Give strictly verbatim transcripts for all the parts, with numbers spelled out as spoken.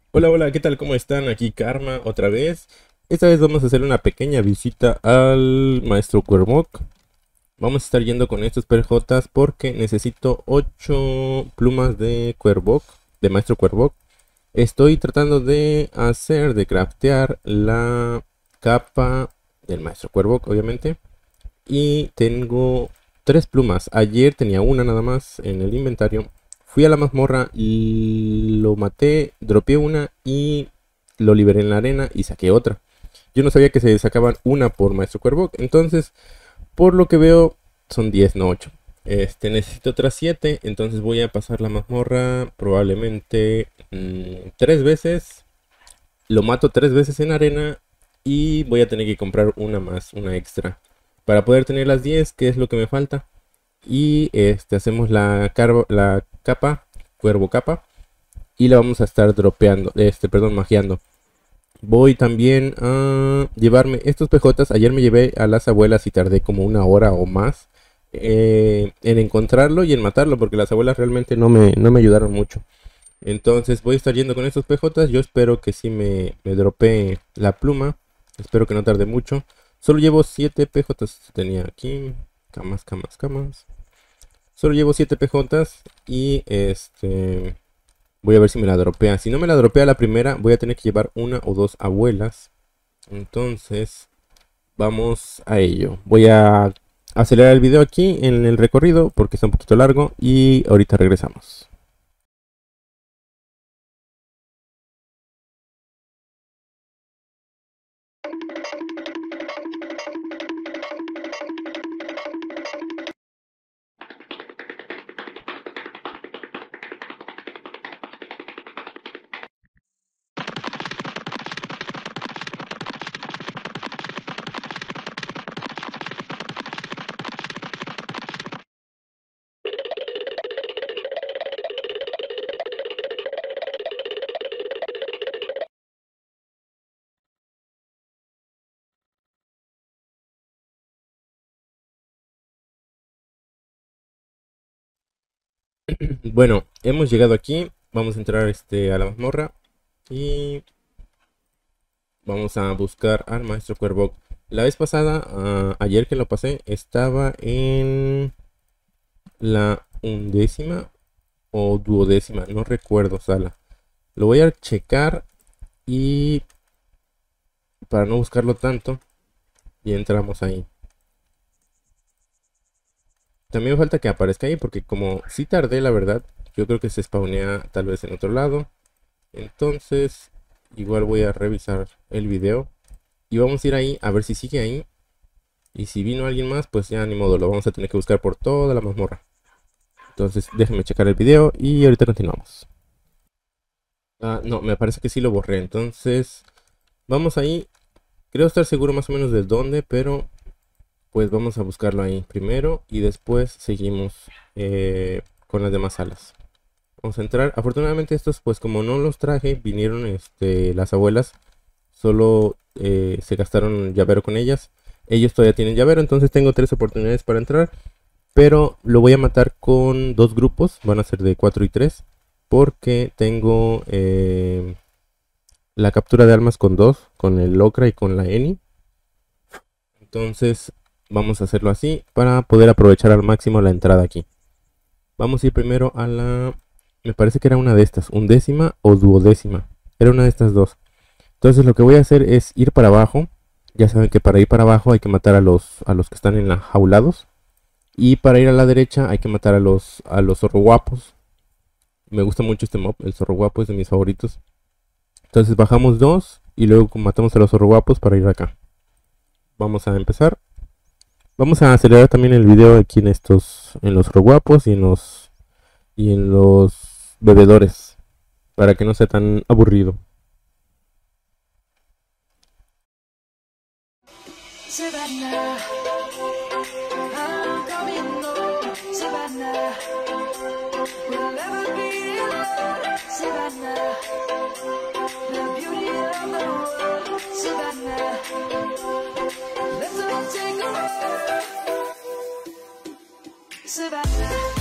Hola, hola, ¿qué tal? ¿Cómo están? Aquí Karma otra vez. Esta vez vamos a hacer una pequeña visita al maestro Cuervoc. Vamos a estar yendo con estos P Js porque necesito ocho plumas de Cuervoc, de maestro Cuervoc. Estoy tratando de hacer, de craftear la capa del maestro Cuervoc, obviamente. Y tengo tres plumas. Ayer tenía una nada más en el inventario. Fui a la mazmorra y lo maté, dropeé una y lo liberé en la arena y saqué otra. Yo no sabía que se sacaban una por Maestro Cuervo. Entonces, por lo que veo, son diez, no ocho. Este, necesito otras siete. Entonces voy a pasar la mazmorra probablemente mmm, tres veces. Lo mato tres veces en arena y voy a tener que comprar una más, una extra. Para poder tener las diez, que es lo que me falta. Y este, hacemos la, carbo, la capa, cuervo capa. Y la vamos a estar dropeando, este, perdón, magiando. Voy también a llevarme estos P Js. Ayer me llevé a las abuelas y tardé como una hora o más eh, en encontrarlo y en matarlo, porque las abuelas realmente no me, no me ayudaron mucho. Entonces voy a estar yendo con estos P Js. Yo espero que sí me, me dropee la pluma. Espero que no tarde mucho. Solo llevo siete P Js. Tenía aquí. Camas, camas, camas. Solo llevo siete P Js. Y este... voy a ver si me la dropea. Si no me la dropea la primera, voy a tener que llevar una o dos abuelas. Entonces, vamos a ello. Voy a acelerar el video aquí en el recorrido porque está un poquito largo. Y ahorita regresamos. Bueno, hemos llegado aquí. Vamos a entrar este, a la mazmorra. Y vamos a buscar al maestro Cuervo. La vez pasada, uh, ayer que lo pasé, estaba en la undécima o duodécima, no recuerdo sala. Lo voy a checar y para no buscarlo tanto, y entramos ahí. También me falta que aparezca ahí porque como si tardé, la verdad, yo creo que se spawnea tal vez en otro lado. Entonces, igual voy a revisar el video y vamos a ir ahí a ver si sigue ahí. Y si vino alguien más, pues ya ni modo, lo vamos a tener que buscar por toda la mazmorra. Entonces, déjenme checar el video y ahorita continuamos. Ah, no, me parece que sí lo borré. Entonces, vamos ahí. Creo estar seguro más o menos de dónde, pero pues vamos a buscarlo ahí primero y después seguimos eh, con las demás salas. Vamos a entrar. Afortunadamente estos, pues como no los traje, vinieron este, las abuelas. Solo eh, se gastaron llavero con ellas. Ellos todavía tienen llavero, entonces tengo tres oportunidades para entrar. Pero lo voy a matar con dos grupos. Van a ser de cuatro y tres. Porque tengo eh, la captura de almas con dos. Con el Locra y con la Eni. Entonces vamos a hacerlo así para poder aprovechar al máximo la entrada aquí. Vamos a ir primero a la... me parece que era una de estas, undécima o duodécima. Era una de estas dos. Entonces lo que voy a hacer es ir para abajo. Ya saben que para ir para abajo hay que matar a los, a los que están enjaulados. Y para ir a la derecha hay que matar a los, a los zorro guapos. Me gusta mucho este mob, el zorro guapo es de mis favoritos. Entonces bajamos dos y luego matamos a los zorro guapos para ir acá. Vamos a empezar. Vamos a acelerar también el video aquí en estos, en los zorro guapos y en los, y en los bebedores. Para que no sea tan aburrido. Savannah, I'm coming home, Savannah, we'll never be alone, Savannah, the beauty of the world, Savannah, let's all take a ride, Savannah.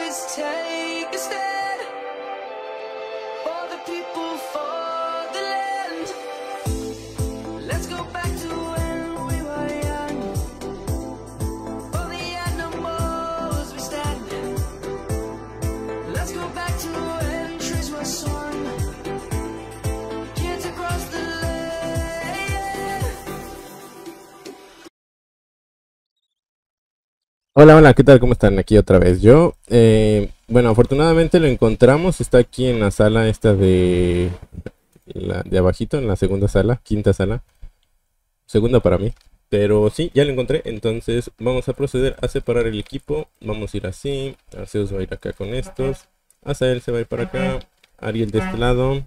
is take a stand for the people, for the land. Let's go back to when we were young. For the animals we stand. Let's go back to when trees were swung. Kids across the land. Hola, hola, ¿qué tal? ¿Cómo están? Aquí otra vez yo. Eh, bueno, afortunadamente lo encontramos. Está aquí en la sala esta de... La, de abajito, en la segunda sala, quinta sala. Segunda para mí. Pero sí, ya lo encontré. Entonces vamos a proceder a separar el equipo. Vamos a ir así. Arceus va a ir acá con estos. Azael se va a ir para acá. Ariel de este lado.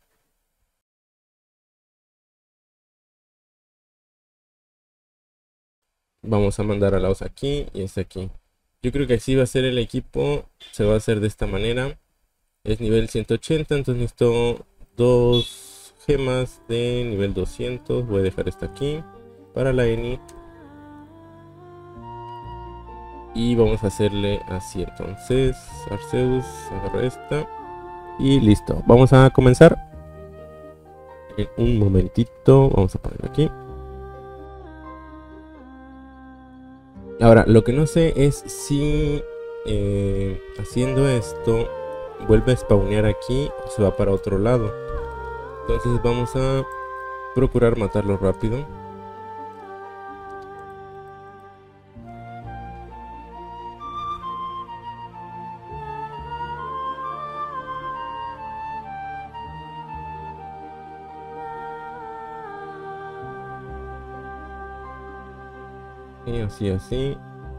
Vamos a mandar a Laos aquí y este aquí. Yo creo que así va a ser el equipo. Se va a hacer de esta manera. Es nivel ciento ochenta, entonces necesito dos gemas de nivel doscientos. Voy a dejar esta aquí para la Eni. Y vamos a hacerle así entonces. Arceus, agarra esta. Y listo. Vamos a comenzar. En un momentito. Vamos a poner aquí. Ahora, lo que no sé es si eh, haciendo esto vuelve a spawnear aquí o se va para otro lado. Entonces vamos a procurar matarlo rápido. Y así, así.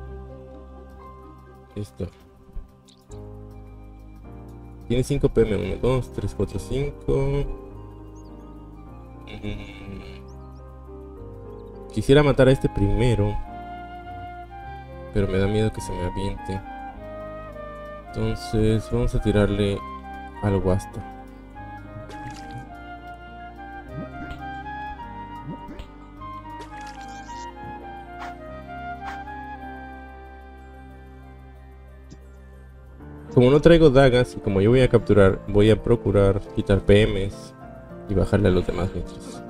Listo. Tiene cinco P M. uno, dos, tres, cuatro, cinco. Mm. Quisiera matar a este primero, pero me da miedo que se me aviente. Entonces vamos a tirarle al Wasta. Como no traigo dagas y como yo voy a capturar, voy a procurar quitar P Ms y bajarle a los demás mientras.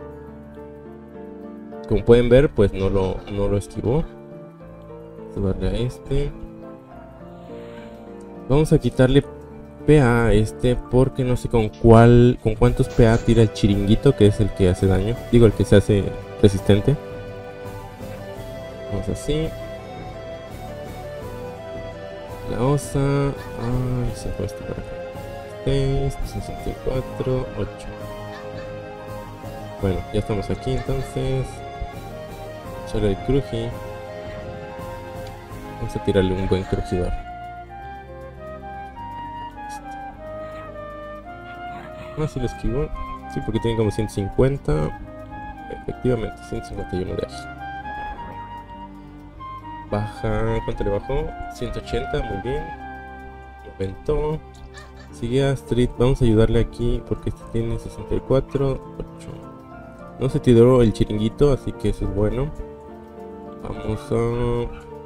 Como pueden ver, pues no lo, no lo esquivó. Vamos a darle a este. Vamos a quitarle P A a este porque no sé con cuál, con cuántos P A tira el chiringuito, que es el que hace daño. Digo, el que se hace resistente. Vamos así. La osa. Ay, se fue este para acá. seis, sesenta y cuatro, ocho. Bueno, ya estamos aquí entonces. Solo el cruji. Vamos a tirarle un buen crujidor. Ah, sí lo esquivó. Sí, porque tiene como ciento cincuenta. Efectivamente, ciento cincuenta y uno de ají. Baja, ¿cuánto le bajó? ciento ochenta, muy bien. Aumentó. Sigue Astrid, vamos a ayudarle aquí porque este tiene sesenta y cuatro, ocho. No se tiró el chiringuito, así que eso es bueno. Vamos a...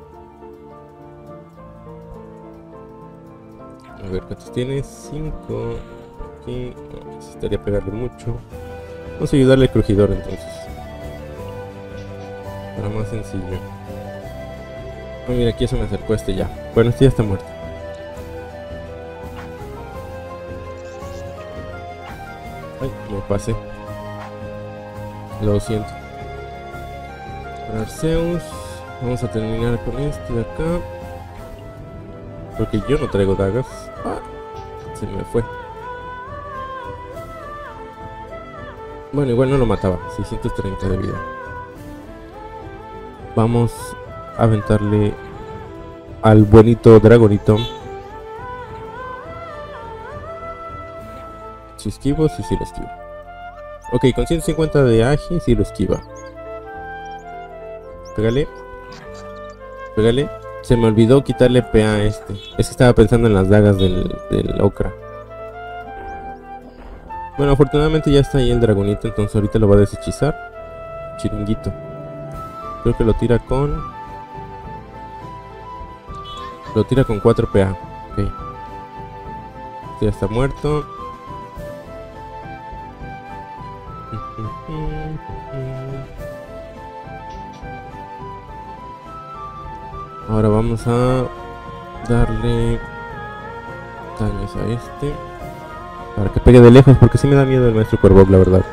A ver, ¿cuántos tiene? cinco. Aquí, no, necesitaría pegarle mucho. Vamos a ayudarle al crujidor entonces. Para más sencillo. Oh, mira, aquí se me acercó este ya. Bueno, este ya está muerto. Ay, me pasé. Lo siento. Para Arceus, vamos a terminar con este de acá. Porque yo no traigo dagas. Ah, se me fue. Bueno, igual no lo mataba. seiscientos treinta de vida. Vamos a aventarle al bonito dragonito. Si esquivo, sí, sí lo esquivo. Ok, con ciento cincuenta de agi, sí lo esquiva. Pégale. Pégale. Se me olvidó quitarle P A a este. Es que estaba pensando en las dagas del, del Okra. Bueno, afortunadamente ya está ahí el dragonito, entonces ahorita lo va a deshechizar. Chiringuito. Creo que lo tira con... Lo tira con cuatro P A. Ok. Este ya está muerto. Ahora vamos a darle daños a este para que pegue de lejos, porque sí me da miedo el maestro Cuervo, la verdad.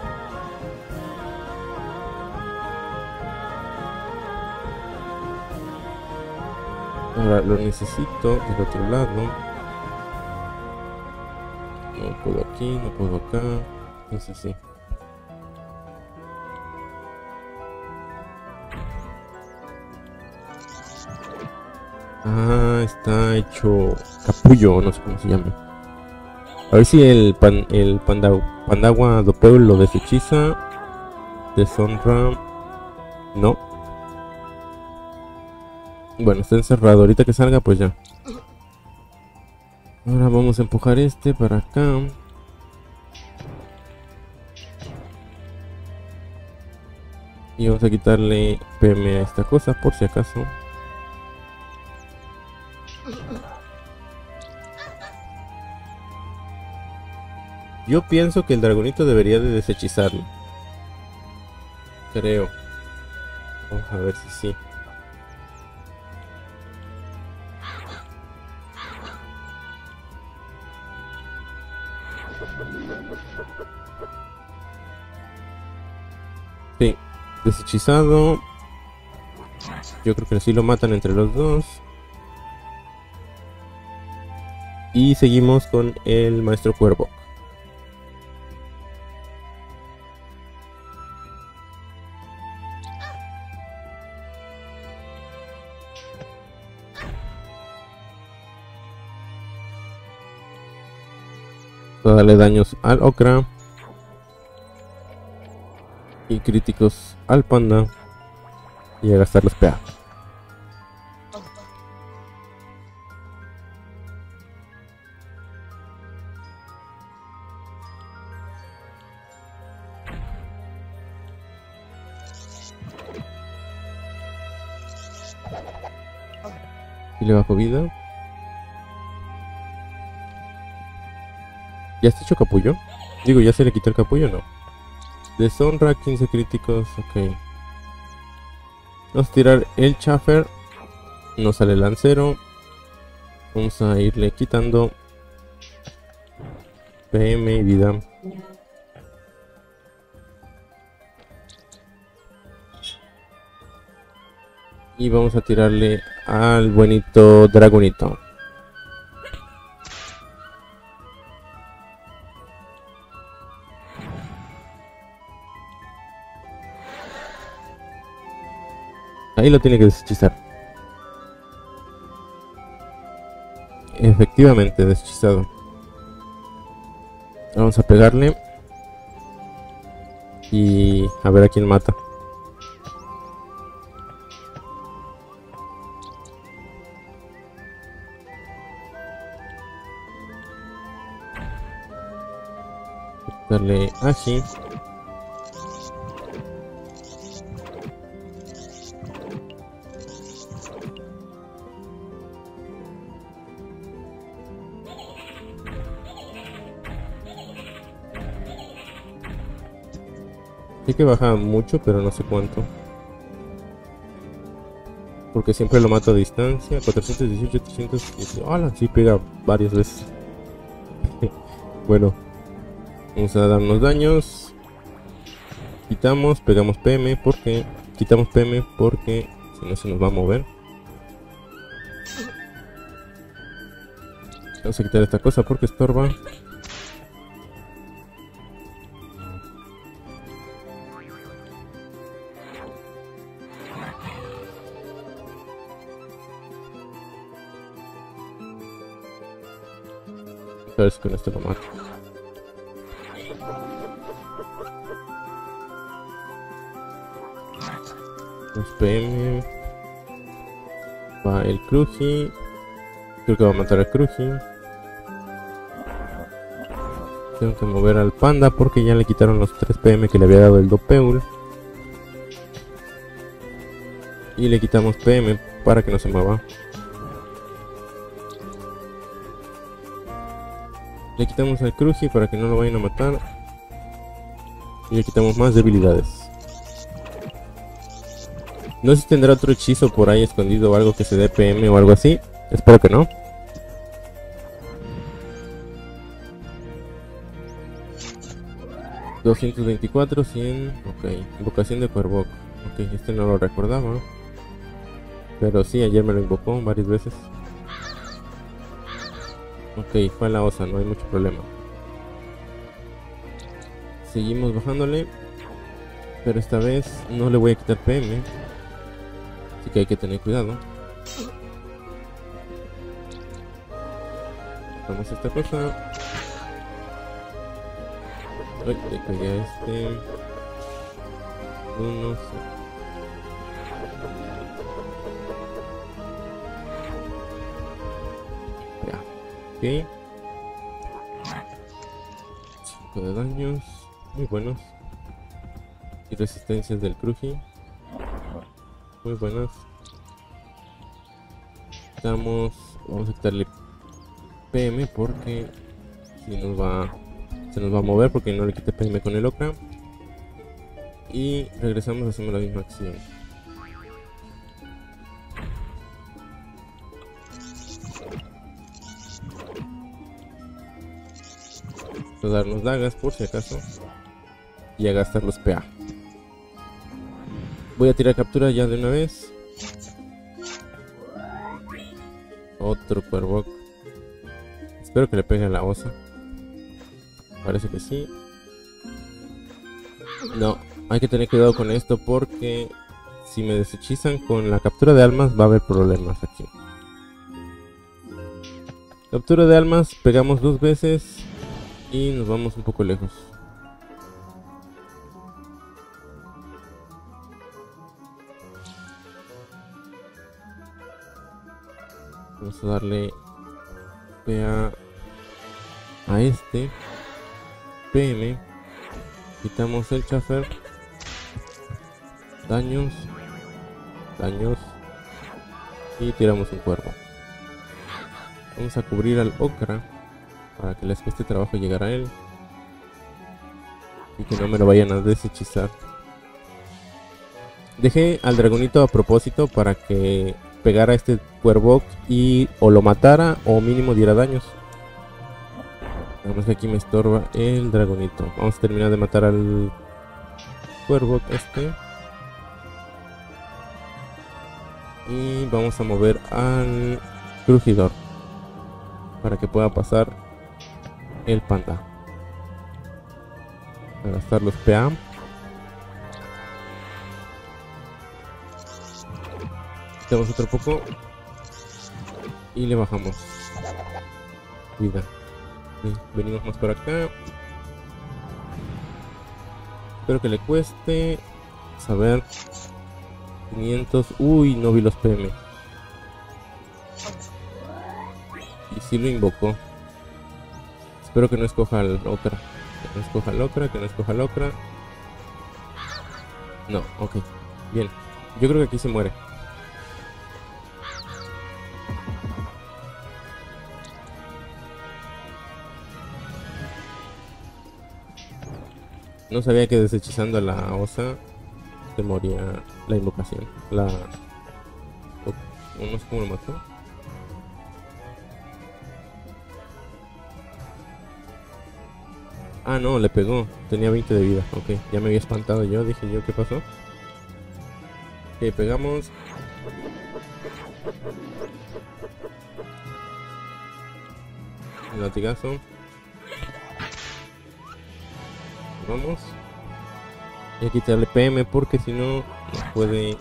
Ahora lo necesito del otro lado. No puedo aquí, no puedo acá. Entonces sí. Ah, está hecho capullo, no sé cómo se llama. A ver si el pan, el panda, Pandagua Dopeul lo deshechiza. Deshonra. No. Bueno, está encerrado. Ahorita que salga, pues ya. Ahora vamos a empujar este para acá. Y vamos a quitarle P M a esta cosa por si acaso. Yo pienso que el dragonito debería de deshechizarlo. Creo. Vamos a ver si sí. Sí, deshechizado. Yo creo que así lo matan entre los dos. Y seguimos con el maestro Cuervo. Voy a darle daños al Okra. Y críticos al panda. Y a gastar los P A. Y le bajo vida. ¿Ya está hecho capullo? Digo, ¿ya se le quitó el capullo? No. Deshonra, quince críticos, ok. Vamos a tirar el Chaffer. No sale el lancero. Vamos a irle quitando P M y vida. Y vamos a tirarle al buenito dragonito. Ahí lo tiene que deshechizar. Efectivamente, deshechizado. Vamos a pegarle. Y a ver a quién mata. Darle aquí. Sí que baja mucho, pero no sé cuánto. Porque siempre lo mato a distancia. cuatrocientos dieciocho, ochocientos dieciocho. ¡Hala! Sí pega varias veces. Bueno. Vamos a darnos daños. Quitamos, pegamos P M porque... Quitamos P M porque si no se nos va a mover. Vamos a quitar esta cosa porque estorba. A ver si con esto lo mato. dos P M. Va el Krugi. Creo que va a matar al Krugi. Tengo que mover al panda porque ya le quitaron los tres P M que le había dado el Dopeul. Y le quitamos P M para que no se mueva. Le quitamos al Krugi para que no lo vayan a matar. Y le quitamos más debilidades. No sé si tendrá otro hechizo por ahí escondido o algo que se dé P M o algo así. Espero que no. doscientos veinticuatro, cien. Ok, invocación de Cuervo. Ok, este no lo recordaba. Pero sí, ayer me lo invocó varias veces. Ok, fue a la osa, no hay mucho problema. Seguimos bajándole. Pero esta vez no le voy a quitar P M. Así que hay que tener cuidado. Vamos a esta cosa. Ay, le pegué a este. Uno. Ya. Ok. cinco de daños. Muy buenos. Y resistencias del Krugi. Muy buenas. Estamos. Vamos a quitarle P M porque si nos va. Se nos va a mover porque no le quité P M con el Okra. Y regresamos, hacemos la misma acción. A darnos dagas por si acaso. Y a gastar los P A. Voy a tirar captura ya de una vez. Otro Cuervo. Espero que le pegue a la osa. Parece que sí. No, hay que tener cuidado con esto porque si me deshechizan con la captura de almas va a haber problemas aquí. Captura de almas, pegamos dos veces y nos vamos un poco lejos. Vamos a darle P A a este. P M. Quitamos el Chaffer. Daños. Daños. Y tiramos un Cuervo. Vamos a cubrir al Okra para que les cueste trabajo llegar a él. Y que no me lo vayan a deshechizar. Dejé al dragonito a propósito para que pegara a este Cuervo y o lo matara o mínimo diera daños. Nada más que aquí me estorba el dragonito. Vamos a terminar de matar al Cuervo este. Y vamos a mover al Crujidor para que pueda pasar el panda. A gastar los P A. Quitamos otro poco. Y le bajamos vida. Venimos más por acá. Espero que le cueste. A ver. quinientos. Uy, no vi los P M. Y si lo invocó. Espero que no escoja al Okra. Que no escoja al Okra. Que no escoja al Okra. No, ok. Bien. Yo creo que aquí se muere. No sabía que deshechizando a la osa se moría la invocación. La... No sé cómo lo mató. Ah, no, le pegó. Tenía veinte de vida. Ok, ya me había espantado yo. Dije yo, ¿qué pasó? Ok, pegamos. El latigazo. Vamos. Y a quitarle P M porque si no nos puede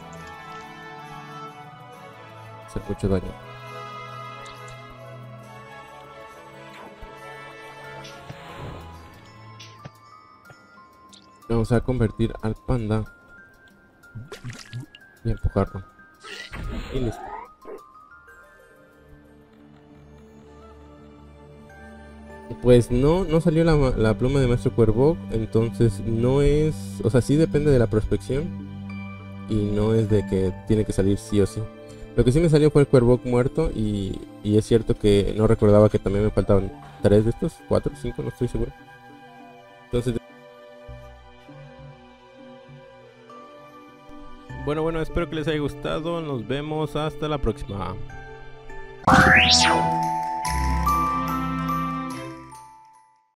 hacer mucho daño. Vamos a convertir al panda y empujarlo. Y listo. Pues no, no salió la, la pluma de Maestro Cuervo, entonces no es, o sea, sí depende de la prospección y no es de que tiene que salir sí o sí. Lo que sí me salió fue el Cuervo muerto y, y es cierto que no recordaba que también me faltaban tres de estos, cuatro, cinco, no estoy seguro. Entonces... Bueno, bueno, espero que les haya gustado. Nos vemos hasta la próxima.